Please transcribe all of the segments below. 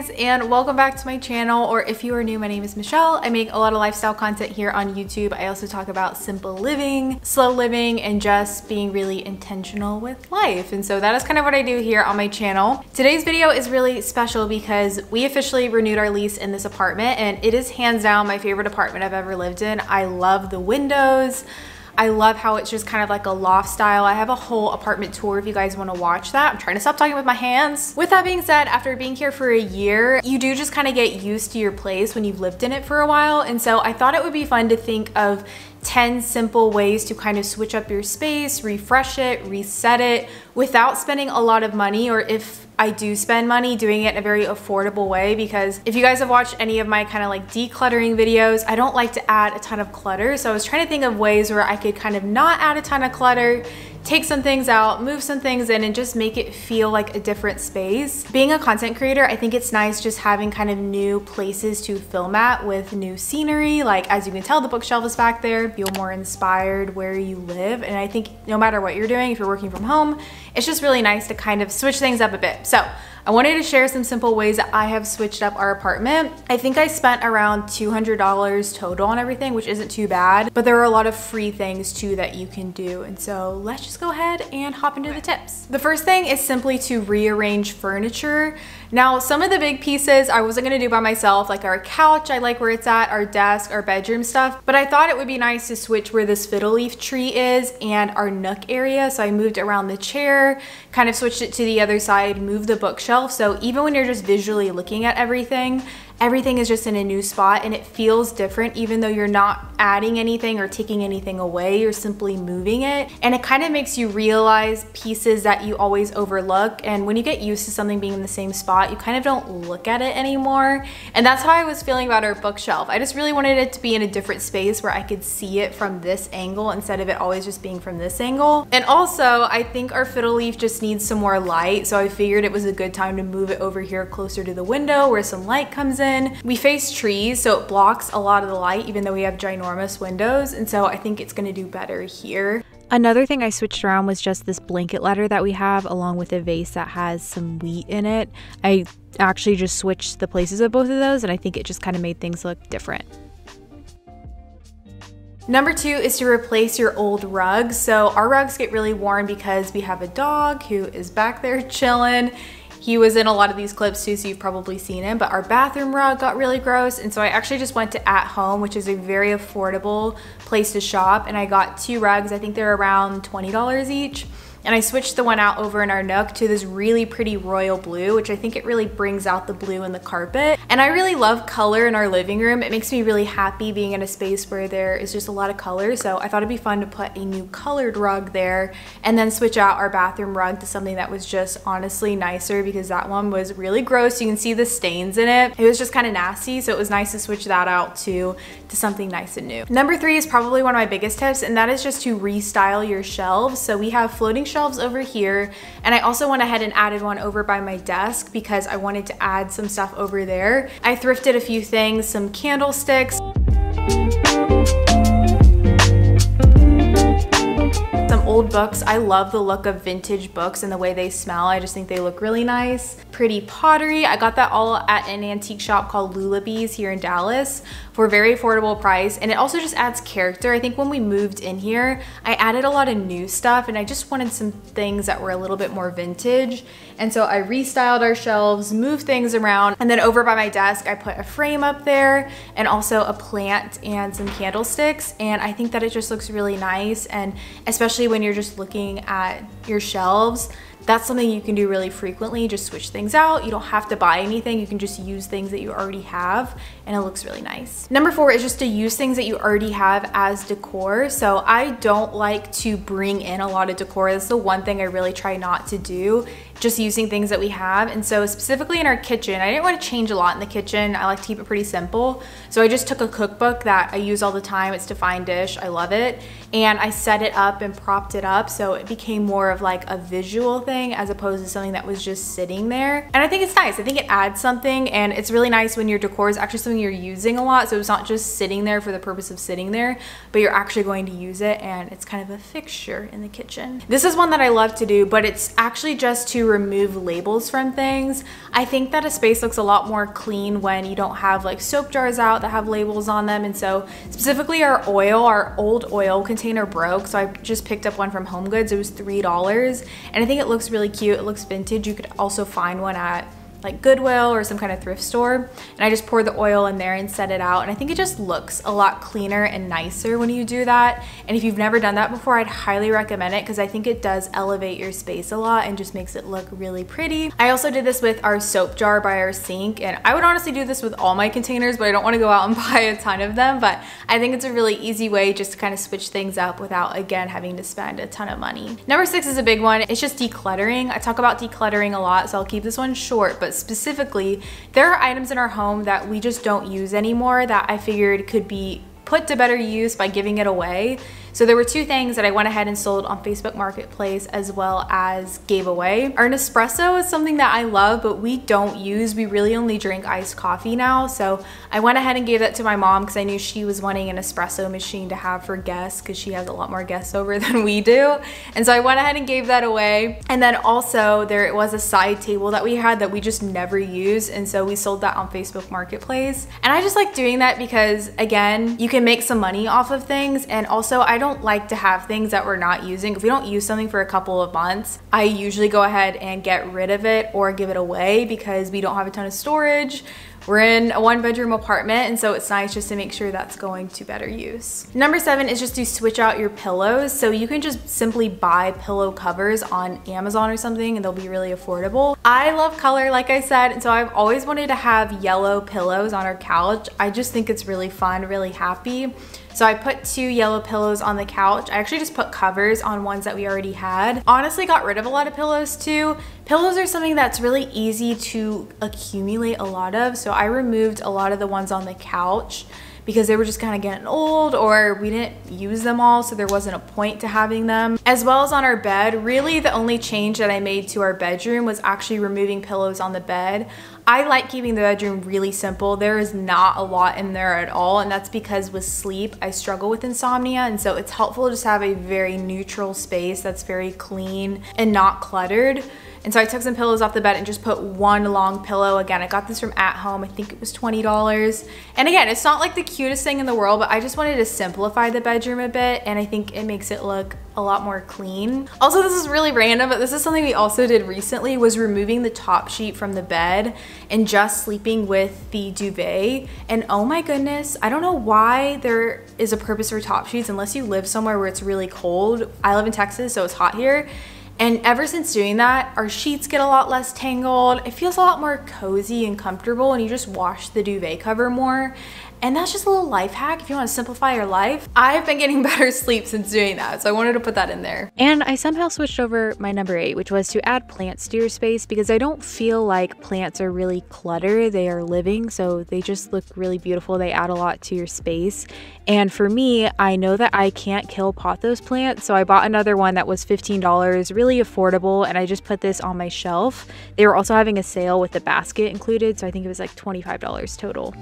guys, and welcome back to my channel. Or if you are new, my name is Michelle. I make a lot of lifestyle content here on YouTube. I also talk about simple living, slow living, and just being really intentional with life. And so that is kind of what I do here on my channel. Today's video is really special because we officially renewed our lease in this apartment, and it is hands down my favorite apartment I've ever lived in. I love the windows. I love how it's just kind of like a loft style. I have a whole apartment tour if you guys want to watch that. I'm trying to stop talking with my hands. With that being said, after being here for a year, you do just kind of get used to your place when you've lived in it for a while. And so I thought it would be fun to think of 10 simple ways to kind of switch up your space, refresh it, reset it without spending a lot of money, or if I do spend money, doing it in a very affordable way. Because if you guys have watched any of my kind of like decluttering videos, I don't like to add a ton of clutter. So I was trying to think of ways where I could kind of not add a ton of clutter, take some things out, move some things in, and just make it feel like a different space. Being a content creator, I think it's nice just having kind of new places to film at with new scenery. Like, as you can tell, the bookshelf is back there. Feel more inspired where you live. And I think no matter what you're doing, if you're working from home, it's just really nice to kind of switch things up a bit. So I wanted to share some simple ways that I have switched up our apartment. I think I spent around $200 total on everything, which isn't too bad, but there are a lot of free things too that you can do. And so let's just go ahead and hop into the tips. The first thing is simply to rearrange furniture. Now, some of the big pieces I wasn't gonna do by myself, like our couch, I like where it's at, our desk, our bedroom stuff, but I thought it would be nice to switch where this fiddle leaf tree is and our nook area. So I moved around the chair, kind of switched it to the other side, moved the bookshelf. So even when you're just visually looking at everything is just in a new spot and it feels different, even though you're not adding anything or taking anything away, you're simply moving it. And it kind of makes you realize pieces that you always overlook. And when you get used to something being in the same spot, you kind of don't look at it anymore. And that's how I was feeling about our bookshelf. I just really wanted it to be in a different space where I could see it from this angle instead of it always just being from this angle. And also, I think our fiddle leaf just needs some more light. So I figured it was a good time to move it over here closer to the window where some light comes in. We face trees, so it blocks a lot of the light, even though we have ginormous windows. And so I think it's gonna do better here. Another thing I switched around was just this blanket ladder that we have, along with a vase that has some wheat in it. I actually just switched the places of both of those, and I think it just kind of made things look different. Number 2 is to replace your old rugs. So our rugs get really worn because we have a dog who is back there chilling. He was in a lot of these clips too, so you've probably seen him, but our bathroom rug got really gross. And so I actually just went to At Home, which is a very affordable place to shop. And I got 2 rugs. I think they're around $20 each. And I switched the one out over in our nook to this really pretty royal blue, which I think it really brings out the blue in the carpet. And I really love color in our living room. It makes me really happy being in a space where there is just a lot of color. So I thought it'd be fun to put a new colored rug there and then switch out our bathroom rug to something that was just honestly nicer, because that one was really gross. You can see the stains in it. It was just kind of nasty. So it was nice to switch that out to something nice and new. Number 3 is probably one of my biggest tips, and that is just to restyle your shelves. So we have floating shelves over here, and I also went ahead and added one over by my desk because I wanted to add some stuff over there. I thrifted a few things, some candlesticks, some old books. I love the look of vintage books and the way they smell. I just think they look really nice. Pretty pottery. I got that all at an antique shop called Lullabies here in Dallas for a very affordable price, and it also just adds character. I think when we moved in here, I added a lot of new stuff, and I just wanted some things that were a little bit more vintage. And so I restyled our shelves, moved things around, and then over by my desk, I put a frame up there and also a plant and some candlesticks. And I think that it just looks really nice. And especially when you're just looking at your shelves, that's something you can do really frequently. Just switch things out. You don't have to buy anything. You can just use things that you already have, and it looks really nice. Number 4 is just to use things that you already have as decor. So I don't like to bring in a lot of decor. That's the one thing I really try not to do, just using things that we have. And so specifically in our kitchen, I didn't want to change a lot in the kitchen. I like to keep it pretty simple. So I just took a cookbook that I use all the time. It's Define Dish. I love it. And I set it up and propped it up so it became more of like a visual thing as opposed to something that was just sitting there. And I think it's nice. I think it adds something, and it's really nice when your decor is actually something you're using a lot. So it's not just sitting there for the purpose of sitting there, but you're actually going to use it, and it's kind of a fixture in the kitchen. This is one that I love to do, but it's actually just to remove labels from things. I think that a space looks a lot more clean when you don't have like soap jars out that have labels on them. And so specifically our old oil container broke, so I just picked up one from HomeGoods. It was $3, and I think it looks really cute. It looks vintage. You could also find one at like Goodwill or some kind of thrift store, and I just pour the oil in there and set it out, and I think it just looks a lot cleaner and nicer when you do that. And if you've never done that before, I'd highly recommend it because I think it does elevate your space a lot and just makes it look really pretty. I also did this with our soap jar by our sink, and I would honestly do this with all my containers, but I don't want to go out and buy a ton of them. But I think it's a really easy way just to kind of switch things up without, again, having to spend a ton of money. Number 6 is a big one. It's just decluttering. I talk about decluttering a lot, so I'll keep this one short, but specifically, there are items in our home that we just don't use anymore that I figured could be put to better use by giving it away. So there were 2 things that I went ahead and sold on Facebook Marketplace as well as gave away. Our Nespresso is something that I love, but we don't use. We really only drink iced coffee now. So I went ahead and gave that to my mom because I knew she was wanting an espresso machine to have for guests because she has a lot more guests over than we do. And so I went ahead and gave that away. And then also there was a side table that we had that we just never used. And so we sold that on Facebook Marketplace. And I just like doing that because, again, you can make some money off of things. And also I don't like to have things that we're not using. If we don't use something for a couple of months, I usually go ahead and get rid of it or give it away because we don't have a ton of storage. We're in a 1-bedroom apartment, and so it's nice just to make sure that's going to better use. Number 7 is just to switch out your pillows. So you can just simply buy pillow covers on Amazon or something, and they'll be really affordable. I love color, like I said, and so I've always wanted to have yellow pillows on our couch. I just think it's really fun, really happy. So I put 2 yellow pillows on the couch. I actually just put covers on ones that we already had. Honestly, got rid of a lot of pillows too. Pillows are something that's really easy to accumulate a lot of. So I removed a lot of the ones on the couch because they were just kind of getting old or we didn't use them all, so there wasn't a point to having them. As well as on our bed, really the only change that I made to our bedroom was actually removing pillows on the bed. I like keeping the bedroom really simple. There is not a lot in there at all, and that's because with sleep, I struggle with insomnia, and so it's helpful to just have a very neutral space that's very clean and not cluttered. And so I took some pillows off the bed and just put 1 long pillow. Again, I got this from At Home. I think it was $20. And again, it's not like the cutest thing in the world, but I just wanted to simplify the bedroom a bit, and I think it makes it look a lot more clean. Also, this is really random, but this is something we also did recently, was removing the top sheet from the bed and just sleeping with the duvet. And oh my goodness, I don't know why there is a purpose for top sheets unless you live somewhere where it's really cold. I live in Texas, so it's hot here. And ever since doing that, our sheets get a lot less tangled. It feels a lot more cozy and comfortable, and you just wash the duvet cover more. And that's just a little life hack if you want to simplify your life. I've been getting better sleep since doing that, so I wanted to put that in there. And I somehow switched over my number 8, which was to add plants to your space because I don't feel like plants are really clutter. They are living, so they just look really beautiful. They add a lot to your space. And for me, I know that I can't kill pothos plants, so I bought another one that was $15, really affordable, and I just put this on my shelf. They were also having a sale with the basket included, so I think it was like $25 total.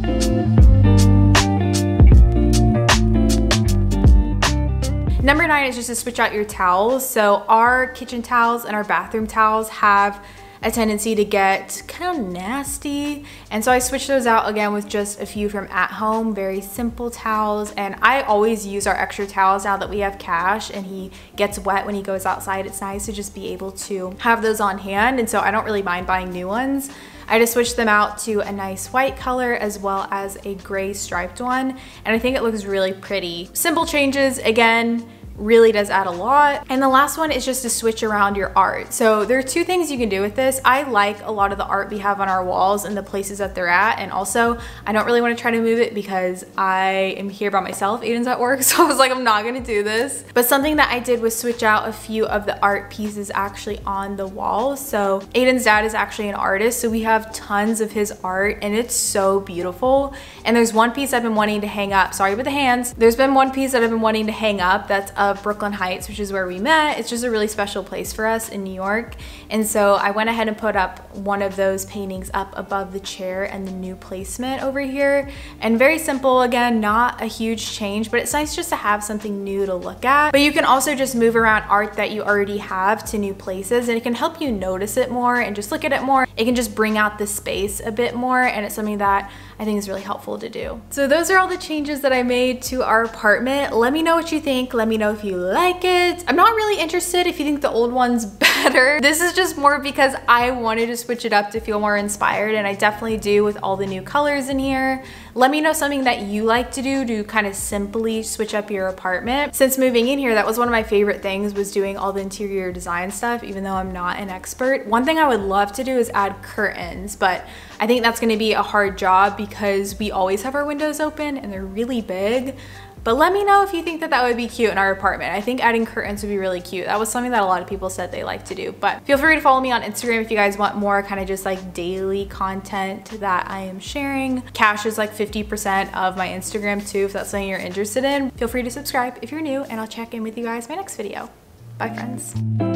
Number 9 is just to switch out your towels. So our kitchen towels and our bathroom towels have a tendency to get kind of nasty, and so I switched those out again with just a few from At Home, very simple towels. And I always use our extra towels now that we have Cash and he gets wet when he goes outside. It's nice to just be able to have those on hand, and so I don't really mind buying new ones. I just switched them out to a nice white color as well as a gray striped one, and I think it looks really pretty. Simple changes, again, really does add a lot. And the last one is just to switch around your art. So there are 2 things you can do with this. I like a lot of the art we have on our walls and the places that they're at, and also I don't really want to try to move it because I am here by myself. Aiden's at work, so I was like, I'm not gonna do this. But something that I did was switch out a few of the art pieces actually on the walls. So Aiden's dad is actually an artist, so we have tons of his art, and it's so beautiful. And there's one piece I've been wanting to hang up. Sorry about the hands. There's been one piece that I've been wanting to hang up that's of Brooklyn Heights, which is where we met. It's just a really special place for us in New York. And so I went ahead and put up one of those paintings up above the chair and the new placement over here. And very simple, again, not a huge change, but it's nice just to have something new to look at. But you can also just move around art that you already have to new places, and it can help you notice it more and just look at it more. It can just bring out the space a bit more, and it's something that I think is really helpful to do. So those are all the changes that I made to our apartment. Let me know what you think. Let me know if you like it. I'm not really interested if you think the old one's better. This is just more because I wanted to switch it up to feel more inspired, and I definitely do with all the new colors in here. Let me know something that you like to do to kind of simply switch up your apartment. Since moving in here, that was one of my favorite things, was doing all the interior design stuff, even though I'm not an expert. One thing I would love to do is add curtains, but I think that's gonna be a hard job because we always have our windows open and they're really big. But let me know if you think that that would be cute in our apartment. I think adding curtains would be really cute. That was something that a lot of people said they like to do. But feel free to follow me on Instagram if you guys want more kind of just like daily content that I am sharing. Cash is like 50% of my Instagram too, if that's something you're interested in. Feel free to subscribe if you're new, and I'll check in with you guys in my next video. Bye, friends.